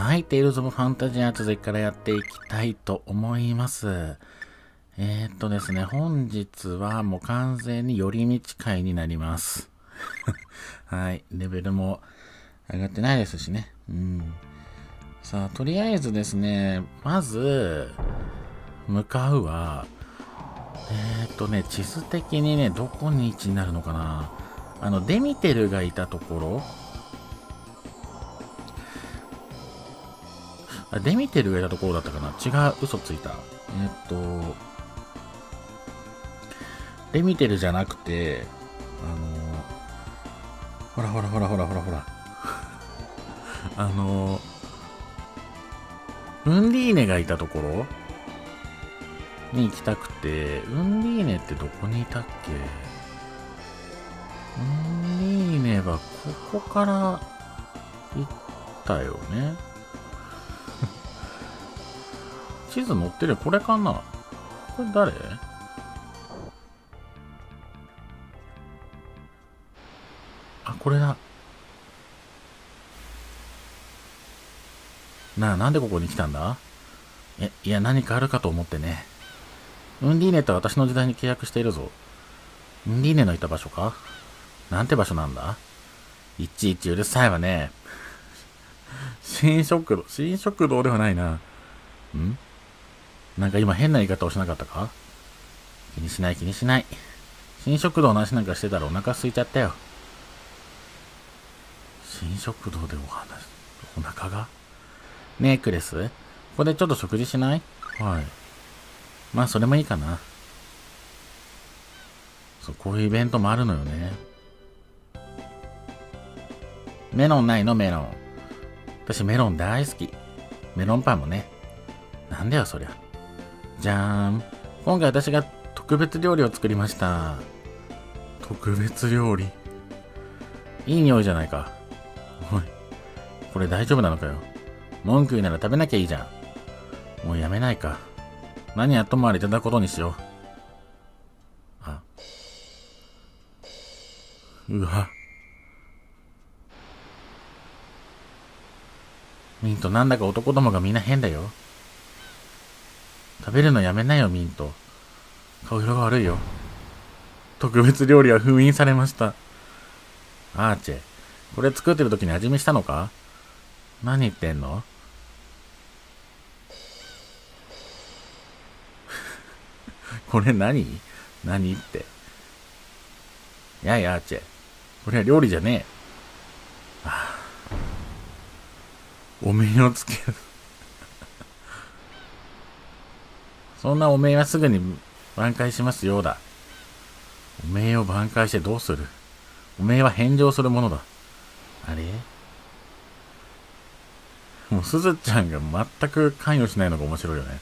はい、テイルズ・オブ・ファンタジア続きからやっていきたいと思います。ですね、本日はもう完全に寄り道会になります。はい、レベルも上がってないですしね。さあ、とりあえずですね、まず、向かうは、地図的にね、どこに位置になるのかな。デミテルがいたところ、デミテルがいたところだったかな。違う、嘘ついた。デミテルじゃなくて、ほら。ウンリーネがいたところに行きたくて、ウンリーネってどこにいたっけ？ウンリーネはここから行ったよね。地図載ってるこれかな？これ誰？あ、これだ。なんでここに来たんだ？いや何かあるかと思ってね。ウンディーネとは私の時代に契約しているぞ。ウンディーネのいた場所か？なんて場所なんだ？いちいちうるさいわね。新食堂ではないな。なんか今変な言い方をしなかったか？気にしない。新食堂の話なんかしてたらお腹空いちゃったよ。新食堂でお腹が？ねえクレス、ここでちょっと食事しない？はい。まあそれもいいかな。そう、こういうイベントもあるのよね。メロンないの？メロン。私メロン大好き。メロンパンもね。なんだよそりゃ。じゃーん。今回私が特別料理を作りました。特別料理？いい匂いじゃないか。おい、これ大丈夫なのかよ。文句言うなら食べなきゃいいじゃん。もうやめないか。何やっともあれいただくことにしよう。うわ。ミント、なんだか男どもがみんな変だよ。食べるのやめなよ、ミント。顔色が悪いよ。特別料理は封印されました。アーチェ、これ作ってる時に味見したのか？何言ってんの？これ何って。やいアーチェ、これは料理じゃねえ。おめえをつける。そんなおめえはすぐに挽回しますようだ。おめえを挽回してどうする？おめえは返上するものだ。あれ？もうすずちゃんが全く関与しないのが面白いよね。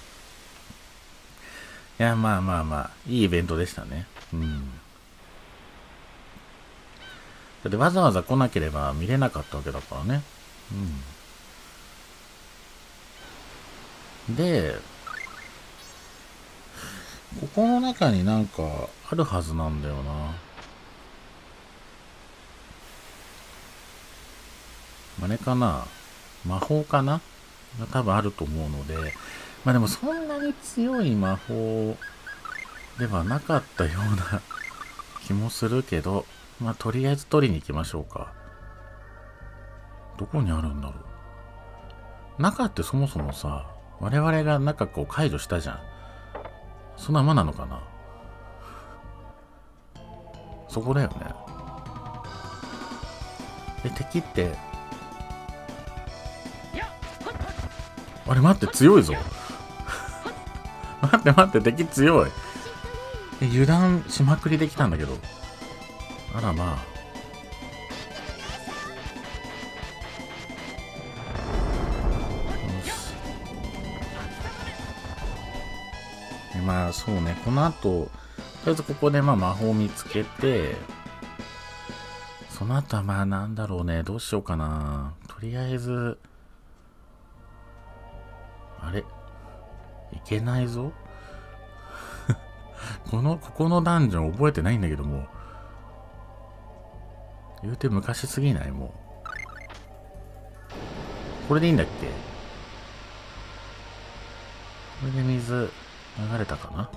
いや、まあ、いいイベントでしたね。だってわざわざ来なければ見れなかったわけだからね。で、ここの中になんかあるはずなんだよな。あれかな？魔法かな？が多分あると思うので、まあでもそんなに強い魔法ではなかったような気もするけど、まあとりあえず取りに行きましょうか。どこにあるんだろう。中ってそもそもさ、我々が中こう解除したじゃん。そんなままなのかな？そこだよね。敵ってあれ待って、強いぞ。待って、敵強い。油断しまくりできたんだけど。あらまあ。まあそうね、この後、とりあえずここでまあ魔法を見つけて、その後はまあなんだろうね、どうしようかな。とりあえず、あれ？いけないぞ。ここのダンジョン覚えてないんだけども。言うて昔すぎない？もう。これでいいんだっけ？ れで水流れたかな。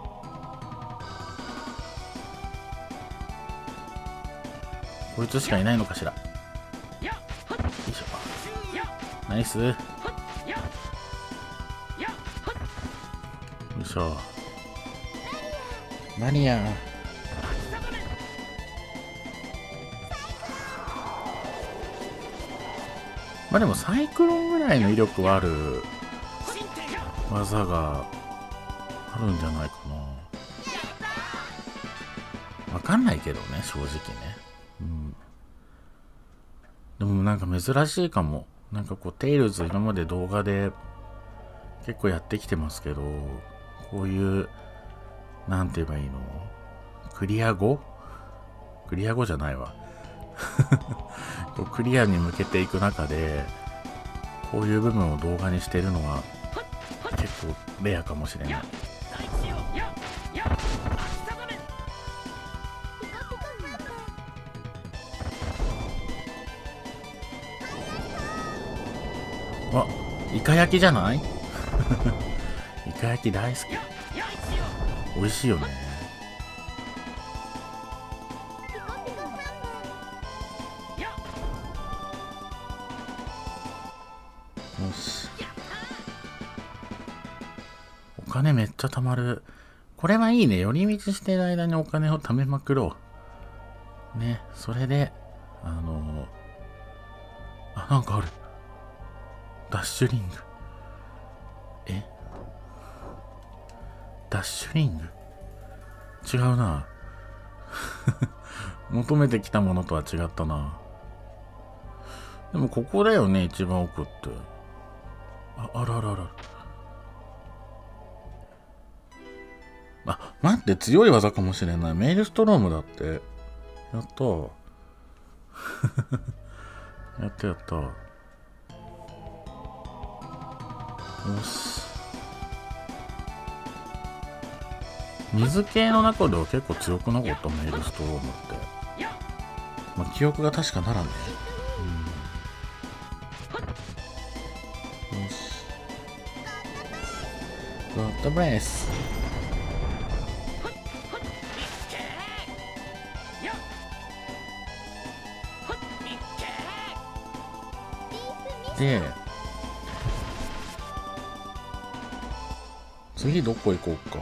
こいつしかいないのかしら。よいしょ。ナイス。よいしょ。マリア。まあでもサイクロンぐらいの威力はある技があるんじゃないかな。わかんないけどね、正直ね。うん。でもなんか珍しいかも。なんかこう、テイルズ今まで動画で結構やってきてますけど、こういう、なんて言えばいいの？クリア後じゃないわ。こうクリアに向けていく中で、こういう部分を動画にしてるのは結構レアかもしれない。あ、イカ焼きじゃない？イカ焼き大好き。美味しいよね。よし。お金めっちゃ貯まる。これはいいね。寄り道してる間にお金を貯めまくろう。ね、それで、なんかある。ダッシュリング。ダッシュリング？違うな。求めてきたものとは違ったな。でもここだよね、一番奥って。あららら。あ、待って、強い技かもしれない。メイルストロームだって。やったー。やったやった。よし。水系の中では結構強くなかった、メイルストロームって。まあ、記憶が確かならね。よし。ゴッドブレス。で、次どこ行こうか。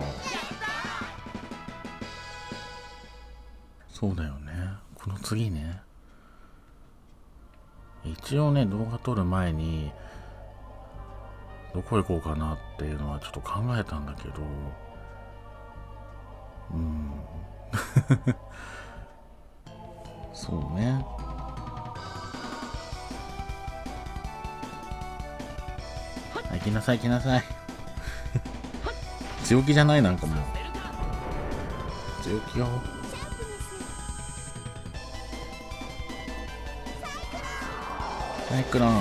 そうだよね。この次ね。一応ね、動画撮る前に、どこ行こうかなっていうのはちょっと考えたんだけど、そうね。行きなさい行きなさい。強気じゃない？なんかもう強気よ。サイクロン。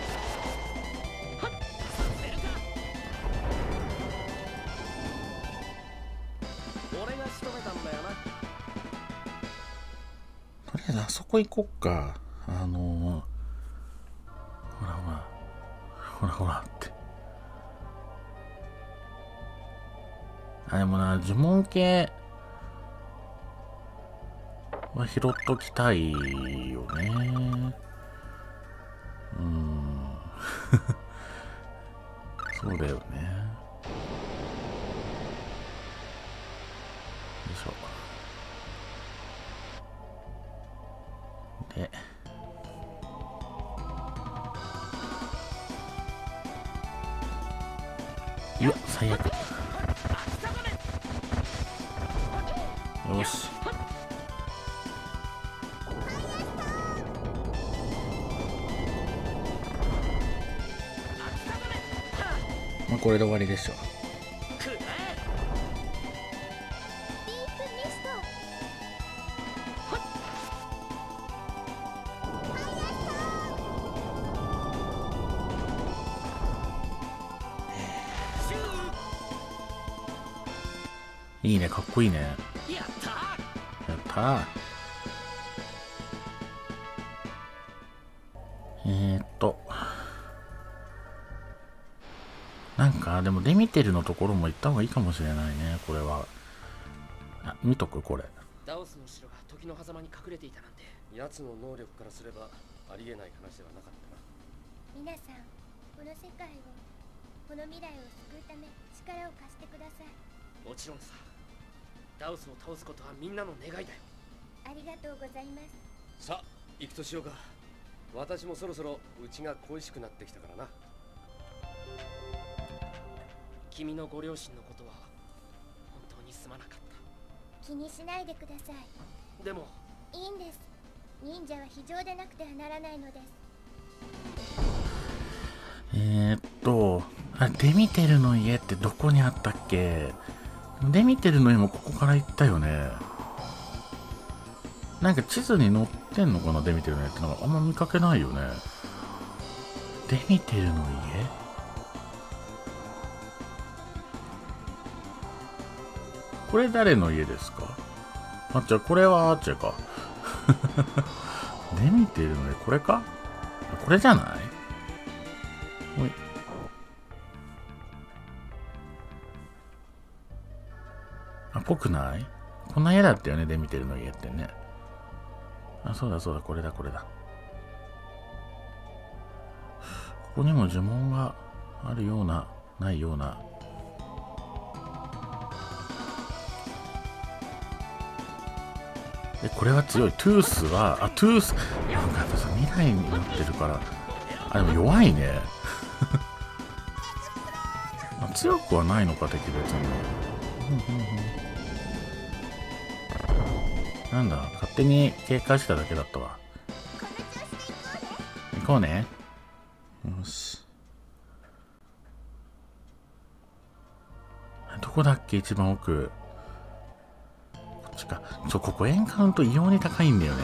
とりあえずあそこ行こっか。ほらほらほらほらって。でもな、呪文系は拾っときたいよね。そうだよね。よいしょ。で、うわ、最悪。よし。まあ、これで終わりでしょ。いいね、かっこいいね。やったー。 なんか、でもデミテルのところも行った方がいいかもしれないね、これは。あ、見とく、これ。 ダオスの城が時の狭間に隠れていたなんて、奴の能力からすればありえない話ではなかったな。 皆さん、この世界を、この未来を救うため力を貸してください。 もちろんさ。ダオスを倒すことはみんなの願いだよ。 ありがとうございます。 さあ、行くとしようか。私もそろそろうちが恋しくなってきたからな。君のご両親のことは本当にすまなかった。 気にしないでください。 でもいいんです。忍者は非常でなくてはならないのです。 あ、デミテルの家ってどこにあったっけ？デミテルの家もここから行ったよね。なんか地図に載ってんのかな、デミテルの家ってのがあんま見かけないよね。デミテルの家？これ誰の家ですか？あ、じゃあこれはアーチェか。デミテルの家、これか？これじゃない？おい。あ、ぽくない？こんな家だったよね、デミテルの家ってね。あ、そうだそうだ、これだこれだ。ここにも呪文があるような、ないような。これは強い。トゥースは、あ、トゥース、なんかやっぱさ、未来になってるから、あ、でも弱いね。あ、強くはないのか、敵別に。なんだ、勝手に警戒しただけだったわ。行こうね。よし。どこだっけ、一番奥。こっちか。そう、ここエンカウント異様に高いんだよね。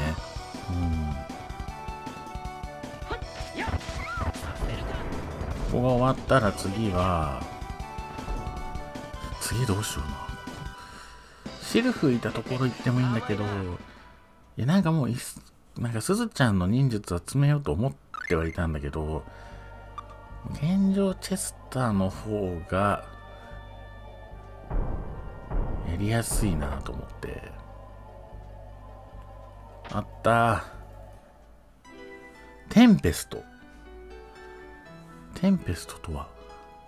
ここが終わったら次は、次どうしような。シルフいたところ行ってもいいんだけど、いや、なんかもうなんかすずちゃんの忍術は詰めようと思ってはいたんだけど、現状チェスターの方がやりやすいなと思って。あったー。テンペスト。テンペストとは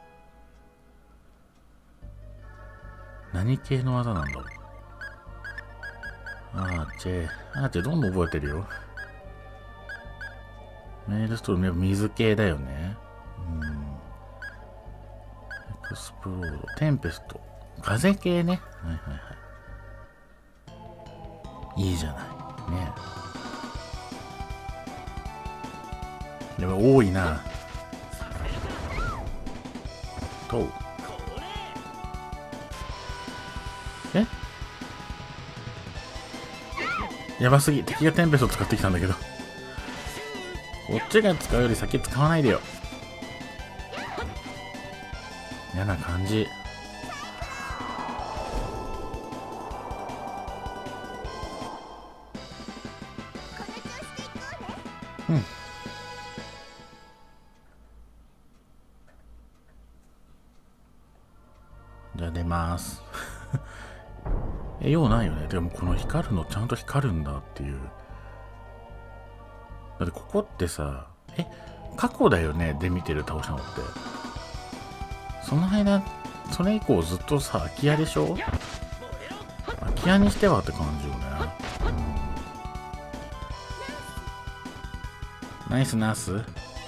何系の技なんだろう。アーチェどんどん覚えてるよ。メールストーム、水系だよね。エクスプロード、テンペスト、風系ね。はいはいはい。いいじゃない。ね。でも多いな。と。やばすぎ。敵がテンペスト使ってきたんだけど。こっちが使うより先使わないでよ。嫌な感じ。うん。じゃあ出ます。用ないよね。でもこの光るのちゃんと光るんだっていう。だってここってさ、過去だよね、デミテル倒したのって。その間、それ以降ずっとさ、空き家でしょ？空き家にしてはって感じよね。ナイスナース。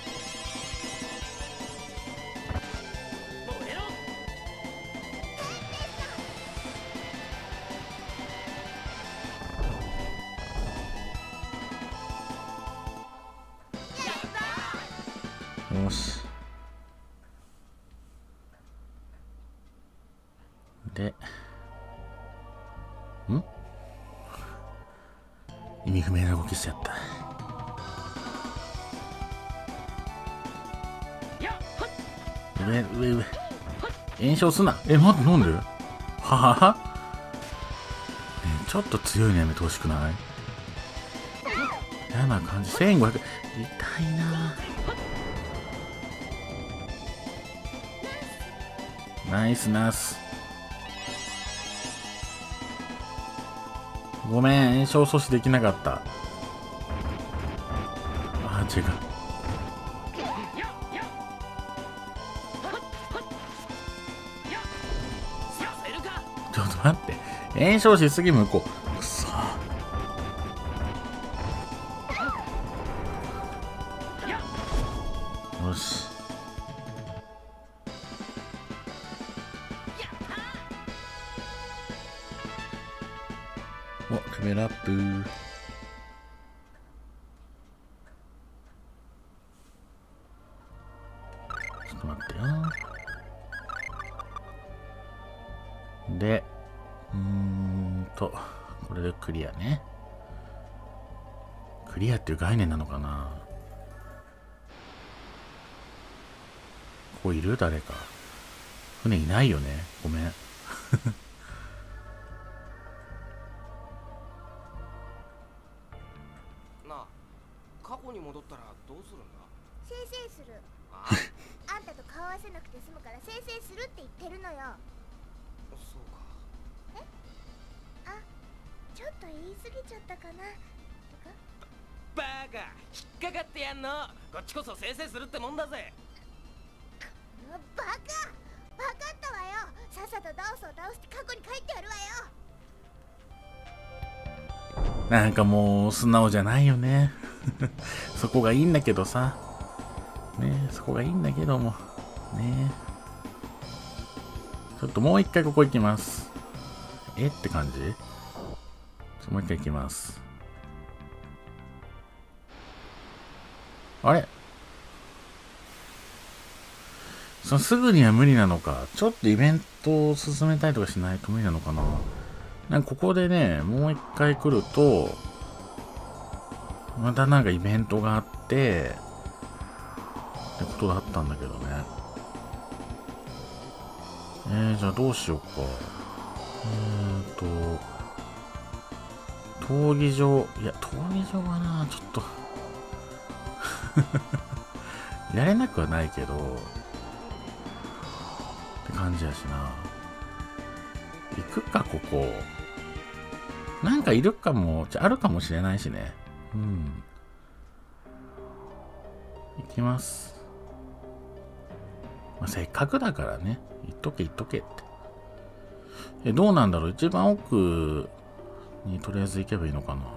よし。で、意味不明な動きしちゃった。上。炎症すな。待って、なんで？ははは。ちょっと強いのやめてほしくない？嫌な感じ。1500。痛いな。 ナイスナス。ごめん、炎症阻止できなかった。あ、違う。ちょっと待って。炎症しすぎ向こう。くそ。よし。お、レベルアップ。ちょっと待ってよ。で、これでクリアね。クリアっていう概念なのかな。ここいる？誰か。船いないよね。ごめん。 なあ、過去に戻ったらどうするんだ？ せいせいする。あんたと顔合わせなくて済むからせいせいするって言ってるのよ。 そうか。 あ、ちょっと言い過ぎちゃったかなとか。 バカ、引っかかってやんの。こっちこそせいせいするってもんだぜ。 バカ、わかったわよ。さっさとダオスを倒して過去に帰ってやるわよ。 なんかもう素直じゃないよね。そこがいいんだけどさ。ね、そこがいいんだけども。ね。ちょっともう一回ここ行きます。えって感じ？もう一回行きます。あれ？すぐには無理なのか。ちょっとイベントを進めたりとかしないと無理なのかな。なんかここでね、もう一回来ると、またなんかイベントがあって、ってことだったんだけどね。じゃあどうしようか。闘技場。いや、闘技場はな、ちょっと。やれなくはないけど、って感じやしな。行くか、ここ。なんかいるかも、あるかもしれないしね。うん。行きます。まあ、せっかくだからね。行っとけって。どうなんだろう。一番奥にとりあえず行けばいいのかな。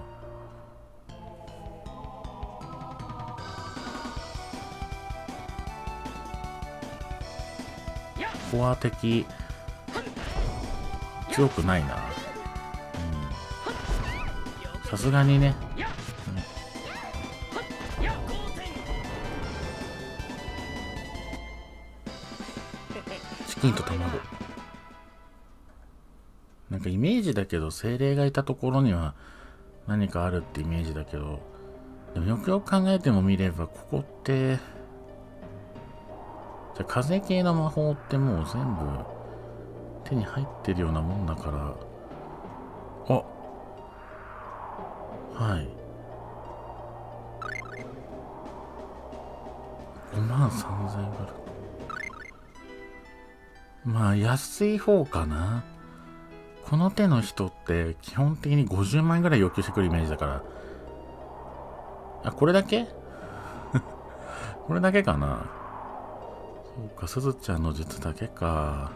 ここは敵強くないな。さすがにね。チキンと卵。なんかイメージだけど精霊がいたところには何かあるってイメージだけど、でもよくよく考えてもみればここってじゃあ風系の魔法ってもう全部手に入ってるようなもんだから。あ、はい。53,000円から。まあ安い方かな。この手の人って基本的に50万円ぐらい要求してくるイメージだから。あ、これだけこれだけかな。そうか、すずちゃんの術だけか。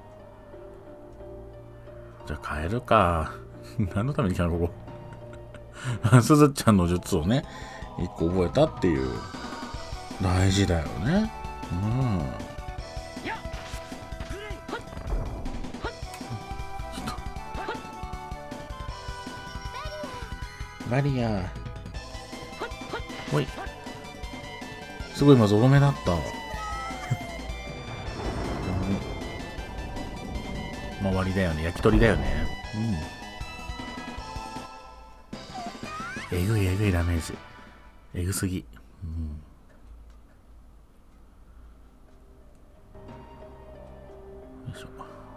じゃあ変えるか。何のために来たのここ。すずちゃんの術をね、一個覚えたっていう。大事だよね。うん。バリアー。ほい。すごい今ゾロ目だった。周りだよね。焼き鳥だよね。うん。えぐいダメージ。えぐすぎ。うん。よいしょ。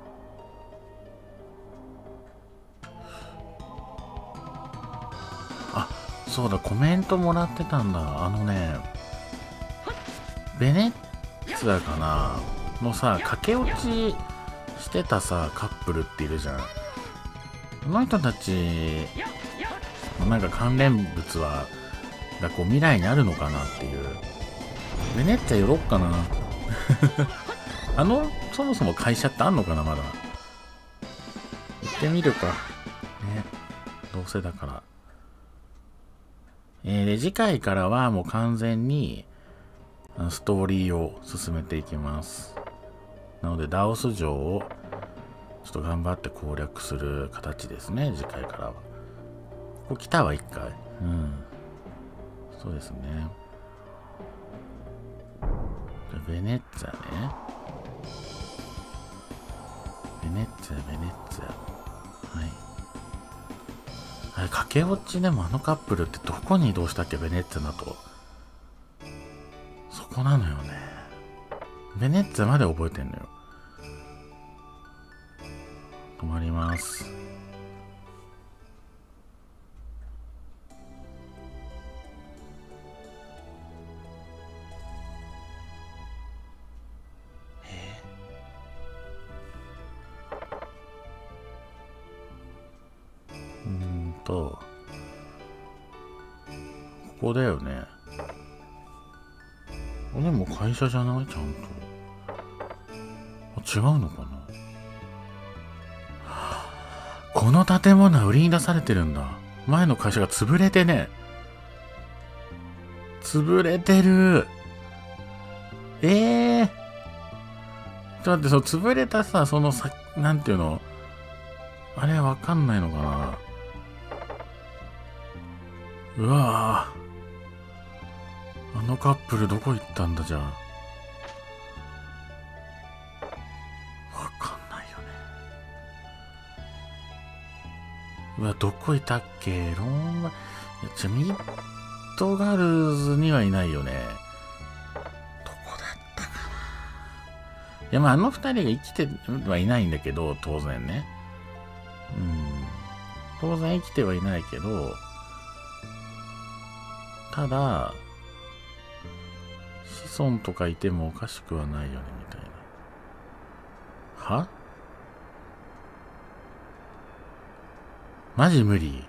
あ、そうだ、コメントもらってたんだ。ベネッツァかな。 のさ、駆け落ちしてたさ、カップルっているじゃん。この人たち、なんか関連物は、がこう未来にあるのかなっていう。ベネッツァ寄ろっかな。そもそも会社ってあんのかな、まだ。行ってみるか。ね。どうせだから。で、次回からはもう完全に、ストーリーを進めていきます。なので、ダオス城を、ちょっと頑張って攻略する形ですね、次回からは。ここ来たわ、一回。うん。そうですね。ベネッツァね。ベネッツァ。はい。あれ、駆け落ちでもあのカップルってどこに移動したっけ、ベネッツァだと。そこなのよね。ベネッツァまで覚えてんのよ。止まります。ここだよね。これも会社じゃない？ちゃんと。違うのかな？この建物は売りに出されてるんだ。前の会社が潰れてね。潰れてる。ちょっと待って、潰れたさ、なんていうの？あれわかんないのかな？うわぁ。あのカップルどこ行ったんだじゃあ。わかんないよね。うわ、どこいたっけ？ミッドガルズにはいないよね。どこだったかな。いや、まあ、あの二人が生きてはいないんだけど、当然ね。当然生きてはいないけど、ただ、子孫とかいてもおかしくはないよね、みたいな。は？マジ無理。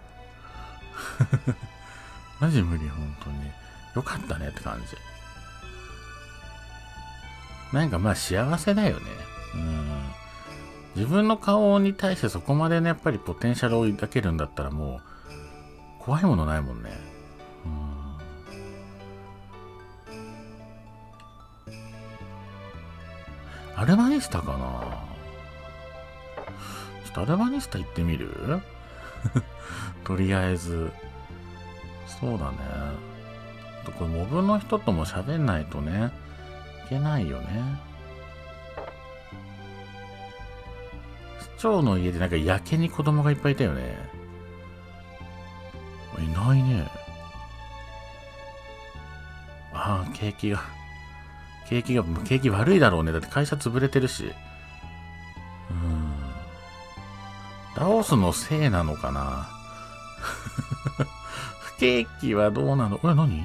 マジ無理、本当に。よかったねって感じ。なんかまあ幸せだよね。自分の顔に対してそこまでね、やっぱりポテンシャルを抱けるんだったらもう、怖いものないもんね。アルバニスタかな？ちょっとアルバニスタ行ってみる？とりあえず。そうだね。これモブの人とも喋んないとね、いけないよね。市長の家でなんかやけに子供がいっぱいいたよね。いないね。ああ、景気悪いだろうね。だって会社潰れてるし。ダオスのせいなのかな。不景気はどうなの？何？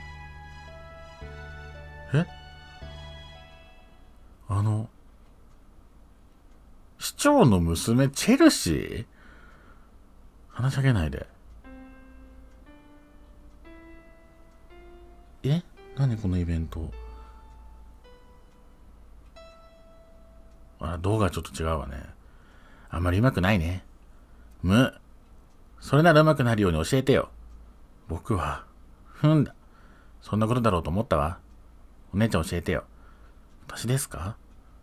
市長の娘、チェルシー？話しかけないで。何このイベント？動画ちょっと違うわね。あんまり上手くないね。それなら上手くなるように教えてよ。僕は、そんなことだろうと思ったわ。お姉ちゃん教えてよ。私ですか？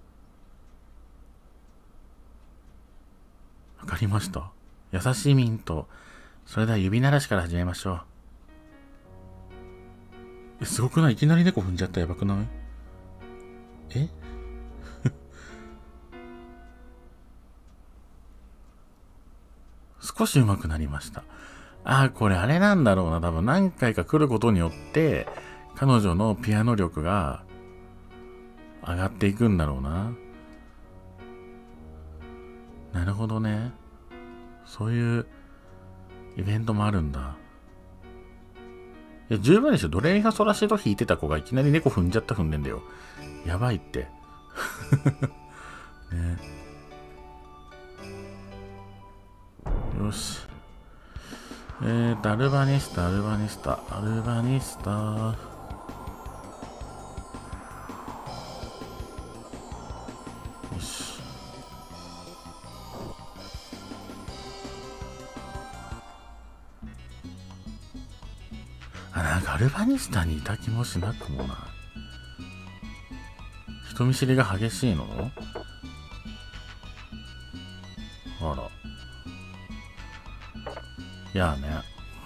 わかりました。優しいミント。それでは指鳴らしから始めましょう。すごくない？いきなり猫踏んじゃった。やばくない？少し上手くなりました。これあれなんだろうな。多分何回か来ることによって、彼女のピアノ力が上がっていくんだろうな。なるほどね。そういうイベントもあるんだ。いや、十分でしょ。ドレミファソラシド弾いてた子がいきなり猫踏んでんだよ。やばいって。 ね。よし。アルバニスタ。よし。なんかアルバニスタにいた気もしなくもない。人見知りが激しいの？あら。やあね。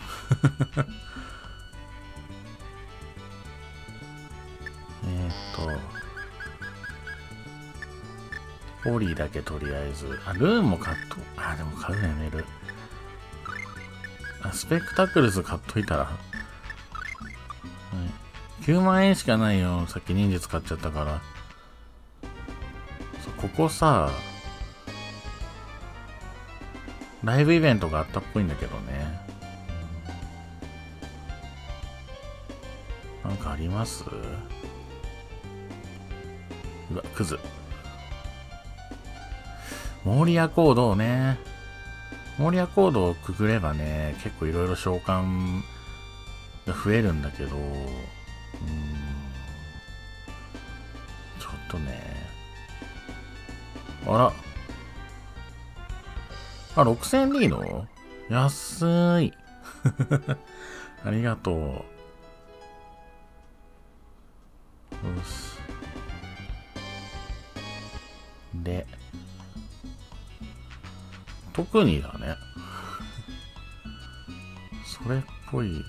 ホリーだけとりあえず。ルーンも買っと。でも買うのやめる。スペクタクルズ買っといたら。9万円しかないよ。さっき忍術買っちゃったから。ここさ、ライブイベントがあったっぽいんだけどね。なんかあります？うわ、クズ。モーリアコードをね。モーリアコードをくぐればね、結構いろいろ召喚が増えるんだけど、ちょっとね。あら。6000リード？安い。ありがとう。よし。で、特にだね。それっぽい。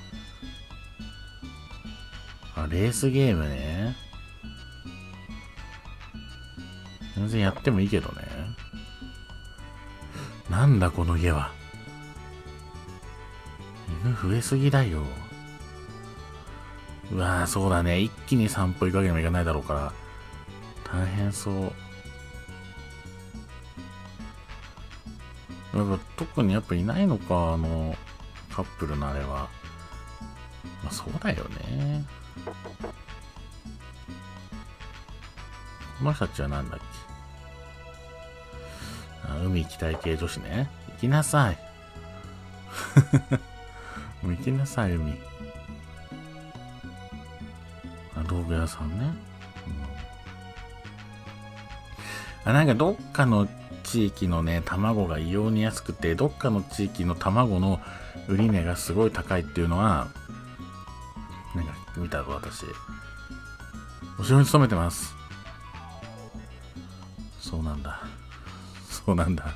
レースゲームね。全然やってもいいけどね。なんだこの家は。犬増えすぎだよ。うわぁ、そうだね。一気に散歩行くわけにもいかないだろうから。大変そう。特にやっぱいないのか、カップルのあれは。まあそうだよね。この人たちはなんだっけ。海行きたい系女子ね。行きなさい。もう行きなさい、海。道具屋さんね。なんかどっかの地域のね、卵が異様に安くて、どっかの地域の卵の売り値がすごい高いっていうのは、なんか見たぞ、私。お城に勤めてます。そうなんだ。そうなんだ。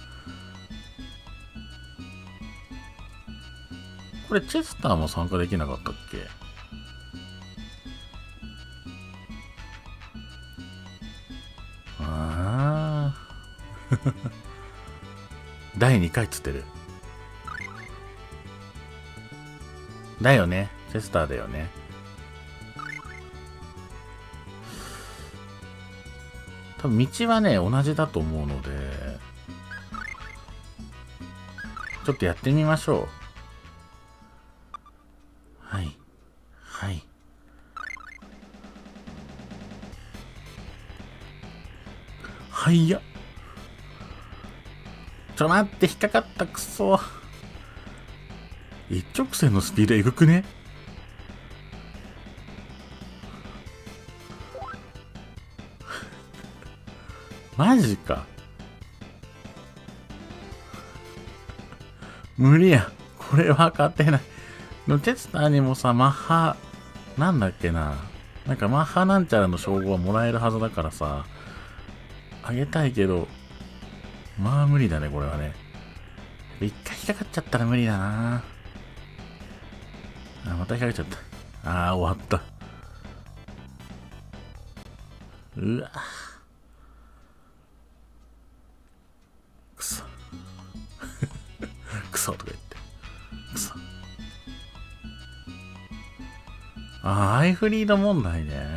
これチェスターも参加できなかったっけ？第2回っつってる。だよね。チェスターだよね。多分道はね、同じだと思うので、ちょっとやってみましょう。はい。はい。はいや。待って、引っかかった、くそ。一直線のスピードえぐくね？マジか。無理や。これは勝てない。のチェスターにもさ、マッハ、なんだっけな。なんかマッハなんちゃらの称号はもらえるはずだからさ、あげたいけど、まあ無理だね、これはね。一回引っかかっちゃったら無理だな。また引っかかっちゃった。終わった。うわ。くそ。くそとか言って。くそ。アイフリード問題ね。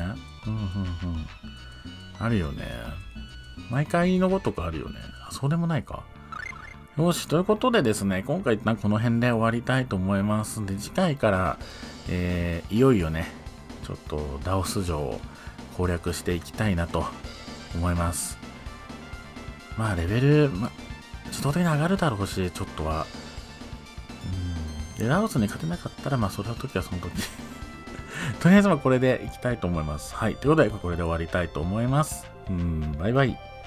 あるよね。毎回のごとくあるよね。そうでもないか。よし、ということでですね、今回一旦この辺で終わりたいと思いますんで、次回から、いよいよね、ちょっとダオス城を攻略していきたいなと思います。まあレベル、自動的に上がるだろうし、ちょっとは。で、ラオスに勝てなかったら、その時はその時。とりあえずこれでいきたいと思います。はい。ということで、これで終わりたいと思います。バイバイ。